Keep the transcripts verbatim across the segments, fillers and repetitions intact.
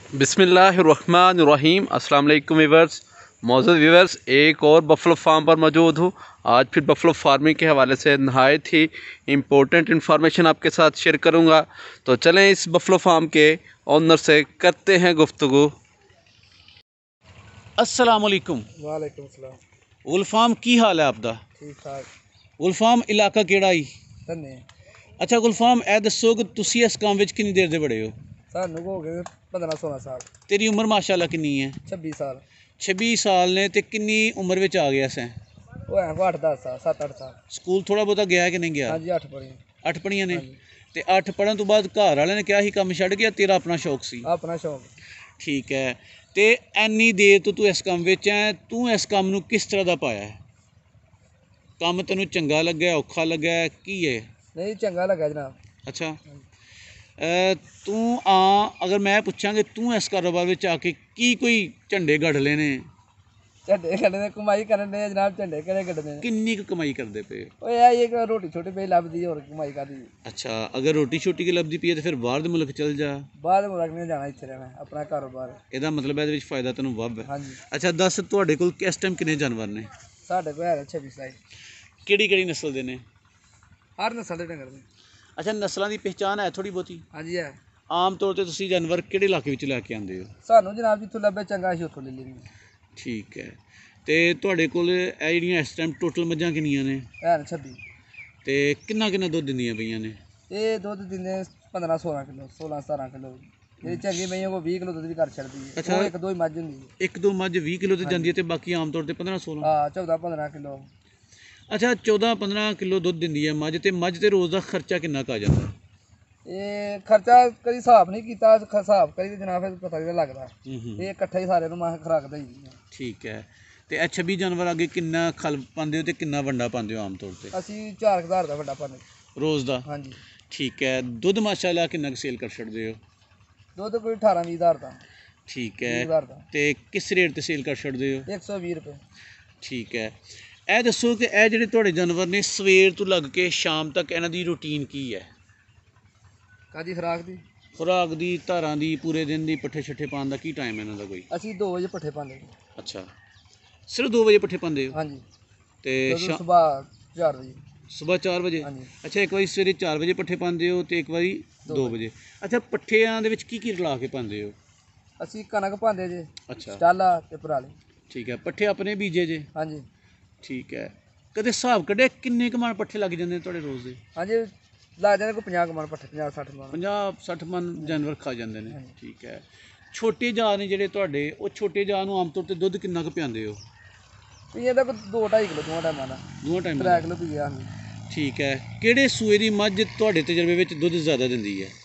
बिस्मिल्लाहिर्रहमानिर्रहीम। अस्सलाम वालेकुम व्यूअर्स, मौजूद व्यूअर्स एक और बफलो फार्म पर मौजूद हूँ। आज फिर बफलो फार्मिंग के हवाले से नहायत ही इम्पोर्टेंट इन्फॉर्मेशन आपके साथ शेयर करूँगा। तो चलें इस बफलो फार्म के ओनर से करते हैं गुफ्तगू। अस्सलाम वालेकुम। वालेकुम सलाम। गुलफाम की हाल है आपका? ठीक ठाक। गुलफाम इलाका केड़ा ही? धन्ने। अच्छा गुलफाम ए दसो कि तुसी इस काम विच कितनी देर दे बड़े हो? सानू हो गए पंद्रह सोलह साल। तेरी उम्र माशाल्लाह कितनी है? छब्बी साल। छब्बी साल ने ते कितनी उम्र विच आ गया सैं? वो है अठ दस साल सत्त अठ साल। स्कूल थोड़ा बहुता गया है कि नहीं गया? हाँ जी अठ पढ़ी। अठ पढ़ियां ने ते अठ पढ़न तो बाद घर वाले ने क्या ही काम छड़ गया? तेरा अपना शौक सी? अपना शौक। ठीक है। ते एनी देर तो तू इस काम विच है, तू इस काम नू किस तरह दा पाया है? काम तेनू चंगा लग्या, औखा लग्या, की है? नहीं चंगा लगा जनाब। अच्छा तू आ अगर मैं पूछा कि तू इस कारोबार में आके की कोई झंडे गढ़ लेने? झंडे कढ़ने कमाई करने जनाब, झंडे केड़े कढ़ने। किन्नी कमाई करते पे? ओए यार ये रोटी छोटी पे लभदी और कमाई करदी। अच्छा अगर रोटी छोटी की लभदी पई है तो फिर बाहर दे मुल्क चल जा। बाहर दे मुल्क नहीं जाना, इत्थे रहना अपना कारोबार। ਇਹਦਾ मतलब ਇਹਦੇ ਵਿੱਚ ਫਾਇਦਾ ਤੈਨੂੰ ਵੱਧ ਹੈ। ਹਾਂਜੀ। ਅੱਛਾ ਦੱਸ ਤੁਹਾਡੇ ਕੋਲ ਕਿਸ ਟਾਈਮ ਕਿੰਨੇ ਜਾਨਵਰ ਨੇ? ਸਾਡੇ ਕੋਲ ਹੈ ਛੱਬੀ ਸਾਈ। ਕਿਹੜੀ ਕਿਹੜੀ ਨਸਲ ਦੇ ਨੇ? ਹਰ ਨਸਲ ਦੇ ਡੰਗਰ ਨੇ। ਅੱਛਾ ਨਸਲਾਂ ਦੀ ਪਹਿਚਾਣ ਹੈ ਥੋੜੀ ਬਹੁਤੀ? ਹਾਂਜੀ ਹੈ। ਆਮ ਤੌਰ ਤੇ ਤੁਸੀਂ ਜਾਨਵਰ ਕਿਹੜੇ ਇਲਾਕੇ ਵਿੱਚ ਲੈ ਕੇ ਆਉਂਦੇ ਹੋ? ਸਾਨੂੰ ਜਨਾਬ ਜਿੱਥੋਂ ਲੱਭੇ ਚੰਗਾ ਅਸੀਂ ਉੱਥੋਂ ਲੈ ਲੈਂਦੇ। ਠੀਕ ਹੈ। ਤੇ ਤੁਹਾਡੇ ਕੋਲ ਇਹ ਜਿਹੜੀਆਂ ਇਸ ਟਾਈਮ ਟੋਟਲ ਮੱਝਾਂ ਕਿੰਨੀਆਂ ਨੇ? ਹੈ ਛੱਬੀ। ਤੇ ਕਿੰਨਾ ਕਿੰਨਾ ਦੁੱਧ ਦਿੰਦੀਆਂ ਪਈਆਂ ਨੇ? ਇਹ ਦੁੱਧ ਦਿੰਦੇ पंद्रह सोलह किलो सोलह सतारह किलो। ਜਿਹੜੀ ਚੰਗੀ ਮਈਆਂ ਕੋ बीस किलो ਦੁੱਧ ਵੀ ਕਰ ਛੱਡਦੀ ਹੈ। ਅੱਛਾ ਉਹ ਇੱਕ ਦੋ ਹੀ ਮੱਝ ਹੁੰਦੀ ਹੈ। ਇੱਕ ਦੋ ਮੱਝ ਵੀਹ ਕਿਲੋ ਤੇ ਜਾਂਦੀ ਹੈ ਤੇ ਬਾਕੀ ਆਮ ਤੌਰ ਤੇ ਪੰਦਰਾਂ ਸੋਲ੍ਹਾਂ। ਹਾਂ चौदह पंद्रह किलो। ਅੱਛਾ ਚੌਦਾਂ ਪੰਦਰਾਂ ਕਿਲੋ ਦੁੱਧ ਦਿੰਦੀ ਹੈ ਮੱਝ, ਤੇ ਮੱਝ ਤੇ ਰੋਜ਼ ਦਾ ਖਰਚਾ ਕਿੰਨਾ ਕੁ ਆ ਜਾਂਦਾ? ਇਹ ਖਰਚਾ ਕਦੀ ਹਿਸਾਬ ਨਹੀਂ ਕੀਤਾ, ਹਿਸਾਬ ਕਰੀ ਤੇ ਜਨਾਬ ਫਿਰ ਪਤਾ ਨਹੀਂ ਲੱਗਦਾ। ਇਹ ਇਕੱਠਾ ਹੀ ਸਾਰੇ ਨੂੰ ਮਾਹ ਖੁਰਾਕ ਦਾ ਹੀ। ਠੀਕ ਹੈ। ਤੇ ਇਹ ਛੱਬੀ ਜਾਨਵਰ ਅੱਗੇ ਕਿੰਨਾ ਖਲ ਪਾਉਂਦੇ ਹੋ ਤੇ ਕਿੰਨਾ ਵੰਡਾ ਪਾਉਂਦੇ ਹੋ ਆਮ ਤੌਰ ਤੇ? ਅਸੀਂ ਚਾਰ ਹਜ਼ਾਰ ਦਾ ਵੱਡਾ ਪਾਉਂਦੇ ਰੋਜ਼ ਦਾ? ਹਾਂਜੀ। ਠੀਕ ਹੈ। ਦੁੱਧ ਮਾਸ਼ਾਅੱਲਾ ਕਿੰਨਾ ਕੁ ਸੇਲ ਕਰ ਛੱਡਦੇ ਹੋ? ਦੁੱਧ ਕੋਈ ਅਠਾਰਾਂ ਵੀਹ ਹਜ਼ਾਰ ਦਾ। ਠੀਕ ਹੈ। ਤੇ ਕਿਸ ਰੇਟ ਤੇ ਸੇਲ ਕਰ ਛੱਡਦੇ ਹੋ? ਇੱਕ ਸੌ ਵੀਹ ਰੁਪਏ। ਠੀਕ ਹੈ। ਇਹ ਦੱਸੋ ਕਿ ਇਹ ਜਿਹੜੇ ਤੁਹਾਡੇ ਜਾਨਵਰ ਨੇ ਸਵੇਰ ਤੋਂ ਲੱਗ ਕੇ ਸ਼ਾਮ ਤੱਕ ਇਹਨਾਂ ਦੀ ਰੂਟੀਨ ਕੀ ਹੈ? ਕਾਦੀ ਖੁਰਾਕ ਦੀ? ਖੁਰਾਕ ਦੀ, ਧਾਰਾਂ ਦੀ, ਪੂਰੇ ਦਿਨ ਦੀ ਪੱਠੇ ਛੱਠੇ ਪਾਉਣ ਦਾ ਕੀ ਟਾਈਮ ਹੈ ਇਹਨਾਂ ਦਾ ਕੋਈ? ਅਸੀਂ ਦੋ ਵਜੇ ਪੱਠੇ ਪਾਉਂਦੇ। ਅੱਛਾ ਸਿਰਫ ਦੋ ਵਜੇ ਪੱਠੇ ਪਾਉਂਦੇ ਹੋ? ਹਾਂਜੀ। ਤੇ ਸੁਬਾਹ ਚਾਰ ਵਜੇ। ਸੁਬਾਹ ਚਾਰ ਵਜੇ? ਅੱਛਾ ਇੱਕ ਵਾਰੀ ਸਵੇਰੇ ਚਾਰ ਵਜੇ ਪੱਠੇ ਪਾਉਂਦੇ ਹੋ ਤੇ ਇੱਕ ਵਾਰੀ ਦੋ ਵਜੇ। ਅੱਛਾ ਪੱਠਿਆਂ ਦੇ ਵਿੱਚ ਕੀ ਕੀ ਰਲਾ ਕੇ ਪਾਉਂਦੇ ਹੋ? ਅਸੀਂ ਕਣਕ ਪਾਉਂਦੇ ਜੇ। ਅੱਛਾ ਸਟਾਲਾ ਤੇ ਪਰਾਲੀ। ਠੀਕ ਹੈ। ਪੱਠੇ ਆਪਣੇ ਬੀਜੇ ਜੇ? ਹਾਂਜੀ। ਠੀਕ ਹੈ। ਕਦੇ ਹਿਸਾਬ ਕੱਢਿਆ ਕਿੰਨੇ ਕੁ ਮਣ ਪੱਠੇ ਲੱਗ ਜਾਂਦੇ ਨੇ ਤੁਹਾਡੇ ਰੋਜ਼ ਦੇ? ਹਾਂਜੀ ਲੱਗ ਜਾਂਦੇ ਕੋਈ ਪੰਜਾਹ ਕੁ ਮਣ ਪੱਠੇ, ਪੰਜਾਹ ਸੱਠ ਮਣ। ਪੰਜਾਹ ਸੱਠ ਮਣ ਜਾਨਵਰ ਖਾ ਜਾਂਦੇ ਨੇ। ਠੀਕ ਹੈ। ਛੋਟੇ ਜਾਨ ਨੇ ਜਿਹੜੇ ਤੁਹਾਡੇ, ਉਹ ਛੋਟੇ ਜਾਨ ਨੂੰ ਆਮ ਤੌਰ ਤੇ ਦੁੱਧ ਕਿੰਨਾ ਕੁ ਪਿਆਉਂਦੇ ਹੋ? ਪੀਏ ਦਾ ਕੋਈ ਦੋ ਢਾਈ ਕਿਲੋ ਦੋਵਾਂ ਟਾਈਮਾਂ ਦਾ। ਦੋਵਾਂ ਟਾਈਮਾਂ ਤਰੇ ਕਿਲੋ ਪੀਏ। ਹਾਂਜੀ। ਠੀਕ ਹੈ। ਕਿਹੜੇ ਸੂਏ ਦੀ ਮੱਝ ਤੁਹਾਡੇ ਤਜਰਬੇ ਵਿੱਚ ਦੁੱਧ ਜ਼ਿਆਦਾ ਦਿੰਦੀ ਹੈ?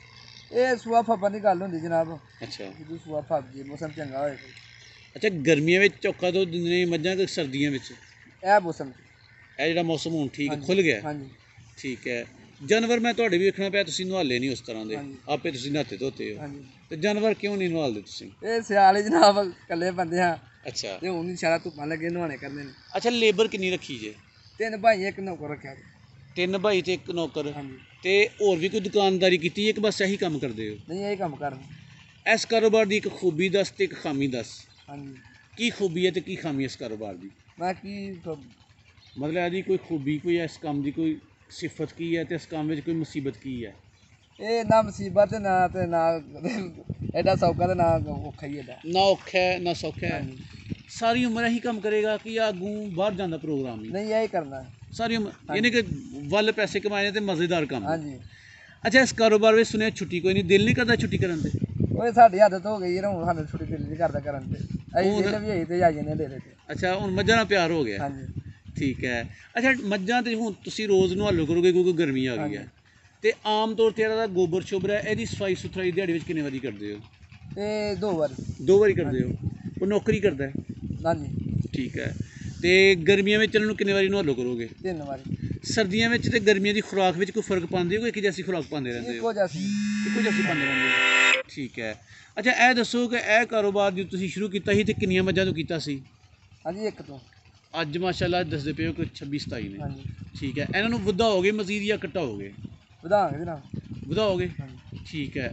ਇਹ ਸੂਆ ਫੱਬਾਂ ਦੀ ਗੱਲ ਹੁੰਦੀ ਜਨਾਬ। ਅੱਛਾ ਜਦੋਂ ਸੂਆ ਫੱਬ ਜੇ ਮੌਸਮ ਚੰਗਾ ਹੋਏ। ਅੱਛਾ ਗਰਮੀਆਂ ਵਿੱਚ ਚੌਕਾ ਦੁੱਧ ਦਿੰਦੇ ਨੇ ਮੱਝਾਂ ਕਿ ਸਰਦੀਆਂ ਵਿੱਚ? ਇਹ ਮੌਸਮ ਇਹ ਜਿਹੜਾ ਮੌਸਮ ਹੁਣ ਠੀਕ ਖੁੱਲ੍ਹ ਗਿਆ? ਹਾਂਜੀ। ਠੀਕ ਹੈ। ਜਾਨਵਰ ਮੈਂ ਤੁਹਾਡੇ ਵੀ ਵੇਖਣਾ ਪਿਆ ਤੁਸੀਂ ਨਹਾਲੇ ਨਹੀਂ ਉਸ ਤਰ੍ਹਾਂ ਦੇ, ਆਪੇ ਤੁਸੀਂ ਨਹਾਤੇ ਧੋਤੇ ਹੋ। ਤੇ ਜਾਨਵਰ ਕਿਉਂ ਨਹੀਂ ਨਹਾਲਦੇ ਤੁਸੀਂ? ਇਹ ਸਿਆਲ ਜਨਾਬ ਇਕੱਲੇ ਬੰਦੇ ਆ। ਅੱਛਾ ਤੇ ਹੁਣ ਸਾਰਾ ਧੁੱਪਾਂ ਲੱਗੇ ਨਹਾਉਣੇ ਕਰਦੇ ਨੇ। ਅੱਛਾ ਲੇਬਰ ਕਿੰਨੀ ਰੱਖੀ ਜੇ? ਤਿੰਨ ਭਾਈ ਇੱਕ ਨੌਕਰ ਰੱਖਿਆ। ਤਿੰਨ ਭਾਈ ਤੇ ਇੱਕ ਨੌਕਰ? ਤੇ ਹੋਰ ਵੀ ਕੋਈ ਦੁਕਾਨਦਾਰੀ ਕੀਤੀ ਹੈ ਕਿ ਬਸ ਇਹੀ ਕੰਮ ਕਰਦੇ ਹੋ? ਨਹੀਂ ਇਹੀ ਕੰਮ ਕਰਨ। ਇਸ ਕਾਰੋਬਾਰ ਦੀ ਇੱਕ ਖੂਬੀ ਦੱਸ ਤੇ ਇੱਕ ਖਾਮੀ ਦੱਸ। ਹਾਂਜੀ। ਕੀ ਖੂਬੀ ਹੈ ਤੇ ਕੀ ਖਾਮੀ ਇਸ ਕਾਰੋਬਾਰ ਦੀ? ਮੈਂ ਕੀ ਮਤਲਬ ਇਹਦੀ ਕੋਈ ਖੂਬੀ, ਕੋਈ ਇਸ ਕੰਮ ਦੀ ਕੋਈ ਸਿਫਤ ਕੀ ਹੈ ਤੇ ਇਸ ਕੰਮ ਵਿੱਚ ਕੋਈ ਮੁਸੀਬਤ ਕੀ ਹੈ? ਇਹ ਨਾ ਮੁਸੀਬਤ ਨਾ ਤੇ ਨਾ ਐਡਾ ਸੌਖਾ ਤੇ ਨਾ ਔਖਾ ਹੀ। ਐਡਾ ਨਾ ਔਖਾ ਹੈ ਨਾ ਸੌਖਾ ਹੈ। ਸਾਰੀ ਉਮਰ ਇਹੀ ਕੰਮ ਕਰੇਗਾ ਕਿ ਅੱਗੋਂ ਬਾਹਰ ਜਾਣ ਦਾ ਪ੍ਰੋਗਰਾਮ? ਨਹੀਂ ਇਹੀ ਕਰਨਾ ਸਾਰੀ ਉਮਰ, ਯਾਨੀ ਕਿ ਵੱਲ ਪੈਸੇ ਕਮਾਏ ਤੇ ਮਜ਼ੇਦਾਰ ਕੰਮ। ਹਾਂਜੀ। ਅੱਛਾ ਇਸ ਕਾਰੋਬਾਰ ਵਿੱਚ ਸੁਣਿਆ ਛੁੱਟੀ ਕੋਈ ਨਹੀਂ, ਦਿਲ ਨਹੀਂ ਕਰਦਾ ਛੁੱਟੀ ਕਰਨ ਤੇ? ਉਹ ਸਾਡੀ ਆਦਤ ਹੋ ਗਈ ਹੁਣ ਸਾਨੂੰ ਛੁੱਟੀ ਦਿਲ ਨਹੀਂ ਕਰਦਾ ਕਰਨ ਤੇ। ਅਸੀਂ ਦਿਲ ਵੀ ਹੋਈ ਤੇ ਆ ਜਾਂਦੇ ਡੇਰੇ ਤੇ। ਅੱਛਾ ਹੁਣ ਮੱਝਾਂ ਨਾਲ ਪਿਆਰ ਹੋ ਗਿਆ? ਹਾਂਜੀ। ਠੀਕ ਹੈ। ਅੱਛਾ ਮੱਝਾਂ ਤੇ ਹੁਣ ਤੁਸੀਂ ਰੋਜ਼ ਨਹਾਲੋ ਕਰੋਗੇ ਕਿਉਂਕਿ ਗਰਮੀ ਆ ਗਈ ਹੈ, ਤੇ ਆਮ ਤੌਰ ਤੇ ਇਹਦਾ ਗੋਬਰ ਸ਼ੋਬਰ ਹੈ ਇਹਦੀ ਸਫਾਈ ਸੁਥਰਾਈ ਦਿਹਾੜੀ ਵਿੱਚ ਕਿੰਨੇ ਵਾਰੀ ਕਰਦੇ ਹੋ? ਇਹ ਦੋ ਵਾਰੀ। ਦੋ ਵਾਰੀ ਕਰਦੇ ਹੋ? ਉਹ ਨੌਕਰੀ ਕਰਦਾ? ਹਾਂਜੀ। ਠੀਕ ਹੈ। ਤੇ ਗਰਮੀਆਂ ਵਿੱਚ ਇਹਨਾਂ ਨੂੰ ਕਿੰਨੇ ਵਾਰੀ ਨਹਾਲੋ ਕਰੋਗੇ? ਤਿੰਨ ਵਾਰੀ। ਸਰਦੀਆਂ ਵਿੱਚ ਤੇ ਗਰਮੀਆਂ ਦੀ ਖੁਰਾਕ ਵਿੱਚ ਕੋਈ ਫਰਕ ਪਾਉਂਦੇ ਹੋ ਕਿ ਇੱਕ ਜੈਸੀ ਖੁਰਾਕ ਪਾਉਂਦੇ ਰਹਿੰਦੇ ਹੋ? ਇੱਕੋ ਜੈਸੀ। ਇੱਕੋ ਜੈਸੀ ਪਾਉਂਦੇ ਰਹਿੰਦੇ ਹੋ। ਠੀਕ ਹੈ। ਅੱਛਾ ਇਹ ਦੱਸੋ ਕਿ ਇਹ ਕਾਰੋਬਾਰ ਜਦੋਂ ਤੁਸੀਂ ਸ਼ੁਰੂ ਕੀਤਾ ਸੀ ਤੇ ਕਿੰਨੀਆਂ ਮੱਝਾਂ ਤੋਂ ਕੀਤਾ ਸੀ? ਹਾਂਜੀ ਇੱਕ ਤੋਂ। ਅੱਜ ਮਾਸ਼ਾਅੱਲਾ ਦੱਸਦੇ ਪਏ ਹੋ ਕਿ ਛੱਬੀ ਸਤਾਈ ਨੇ। ਠੀਕ ਹੈ। ਇਹਨਾਂ ਨੂੰ ਵਧਾਓਗੇ ਮਜ਼ੀਦ ਜਾਂ ਘਟਾਓਗੇ? ਵਧਾਵਾਂਗੇ ਜਨਾਬ। ਵਧਾਓਗੇ? ਠੀਕ ਹੈ।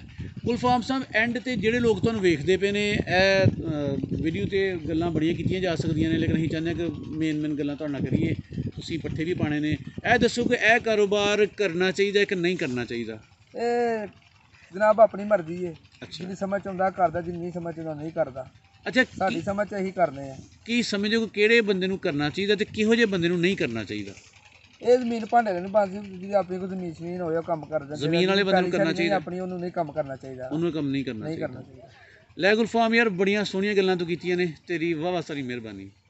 ਗੁਲਫਾਮ ਸਾਹਿਬ ਐਂਡ ਤੇ ਜਿਹੜੇ ਲੋਕ ਤੁਹਾਨੂੰ ਵੇਖਦੇ ਪਏ ਨੇ, ਇਹ ਵੀਡੀਓ ਤੇ ਗੱਲਾਂ ਬੜੀਆਂ ਕੀਤੀਆਂ ਜਾ ਸਕਦੀਆਂ ਨੇ, ਲੇਕਿਨ ਅਸੀਂ ਚਾਹੁੰਦੇ ਹਾਂ ਕਿ ਮੇਨ ਮੇਨ ਗੱਲਾਂ ਤੁਹਾਡੇ ਨਾਲ ਕਰੀਏ। ਤੁਸੀਂ ਪੱਠੇ ਵੀ ਪਾਣੇ ਨੇ। ਇਹ ਦੱਸੋ ਕਿ ਇਹ ਕਾਰੋਬਾਰ ਕਰਨਾ ਚਾਹੀਦਾ ਕਿ ਨਹੀਂ ਕਰਨਾ ਚਾਹੀਦਾ? ਇਹ ਜਨਾਬ ਆਪਣੀ ਮਰਜ਼ੀ ਹੈ। ਅੱਛਾ। ਜਿੰਨੀ ਸਮਝ 'ਚ ਆਉਂਦਾ ਕਰਦਾ, ਜਿੰਨੀ ਸਮਝ 'ਚ ਆਉਂਦਾ ਨਹੀਂ ਕਰਦਾ। ਅੱਛਾ, ਸਾਡੀ ਸਮਝ 'ਚ ਅਸੀਂ ਕਰਨੇ ਆ। ਕੀ ਸਮਝੋ ਕਿ ਕਿਹੜੇ ਬੰਦੇ ਨੂੰ ਕਰਨਾ ਚਾਹੀਦਾ ਤੇ ਕਿਹੋ ਜਿਹੇ ਬੰਦੇ ਨੂੰ ਨਹੀਂ ਕਰਨਾ ਚਾਹੀਦਾ? ਇਹ ਜ਼ਮੀਨ ਭਾਂਡੇ ਨਹੀਂ ਬਣਦੀ, ਜਿਹਦੀ ਆਪਣੀ ਕੋਈ ਜ਼ਮੀਨ ਜ਼ਮੀਨ ਹੋਵੇ ਉਹ ਕੰਮ ਕਰ ਦਿੰਦੇ। ਜ਼ਮੀਨ ਵਾਲੇ ਬੰਦੇ ਨੂੰ ਕਰਨਾ ਚਾਹੀਦਾ, ਆਪਣੀ ਉਹਨੂੰ ਨਹੀਂ ਕੰਮ ਕਰਨਾ ਚਾਹੀਦਾ। ਉਹਨੂੰ ਕੰਮ ਨਹੀਂ ਕਰਨਾ ਨਹੀਂ ਚਾਹੀਦਾ। ਕਰਨਾ ਚਾਹੀਦਾ। ਲੈ ਗੁਲਫਾਮ ਯਾਰ, ਬੜੀਆਂ ਸੋਹਣੀਆਂ ਗੱਲਾਂ ਤੂੰ ਕੀਤੀਆਂ ਨੇ, ਤੇਰੀ ਵਾਹ ਵਾਹ ਸਾਰੀ ਮਿਹਰਬਾਨੀ।